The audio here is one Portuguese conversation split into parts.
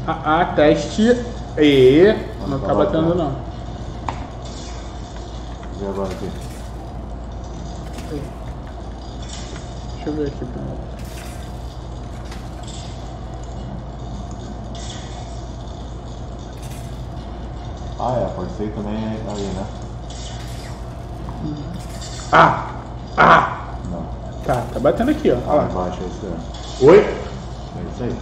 Teste. E não tá batendo não. E agora aqui? Deixa eu ver aqui primeiro. Pode ser também aí, né? Não. Tá batendo aqui, ó. Olha lá. Embaixo, é isso aí. Oi? É isso aí.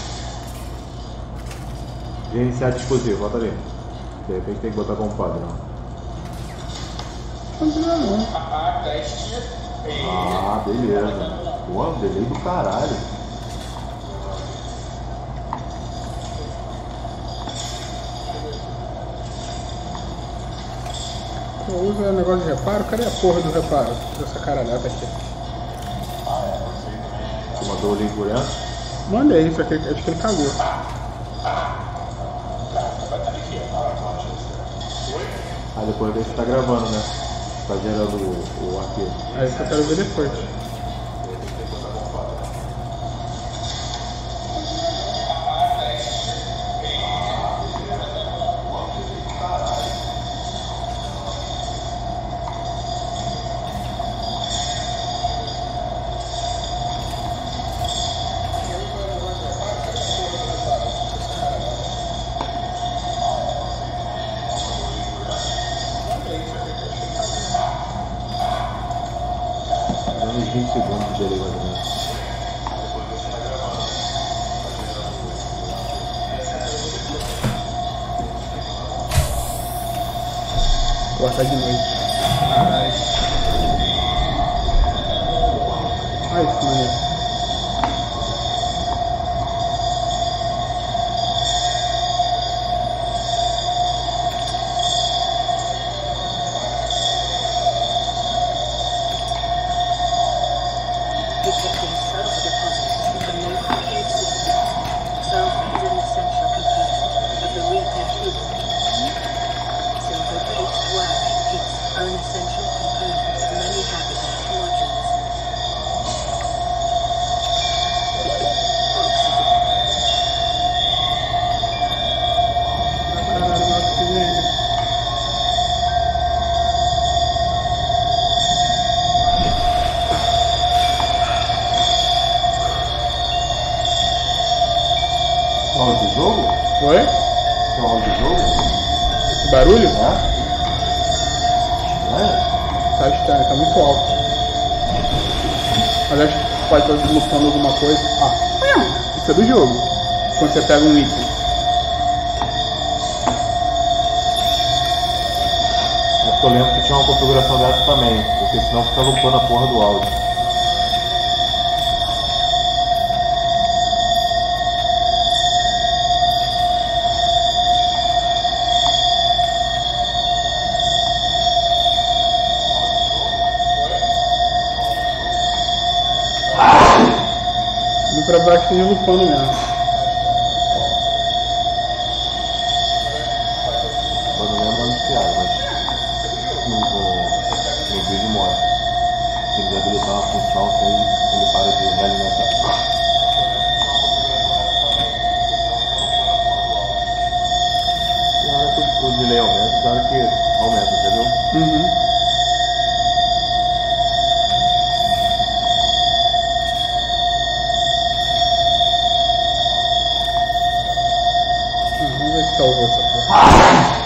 Reiniciar dispositivo, bota ali. De repente tem que botar como padrão. Não. Teste. Beleza. Pô, delay do caralho. Usa negócio de reparo? Cadê a porra do reparo? Dessa caralhada aqui. Você mandou o link por dentro? Mandei isso aqui, acho que ele cagou. Aí depois desse tá gravando, né? Tá gerando o arquivo. Aí isso eu quero ver depois. Uns 20 segundos de delay mais ou menos. Vou botar de noite. Ai, isso maneiro. O áudio do jogo? Oi? É o áudio do jogo? Esse barulho? É? Tá estranho, tá muito alto. Mas acho que pode estar lutando alguma coisa. Isso é do jogo. Quando você pega um item. Eu lembro que tinha uma configuração dessa também, porque senão fica lupando a porra do áudio. Vim pra baixo e lupando mesmo. Eu não lembro onde que era, mas no vídeo mostra. Se ele habilitar uma função, que aí ele para de realimentar. Tem hora que o delay aumenta, tem hora que aumenta, entendeu? Vamos ver se salvou essa porra.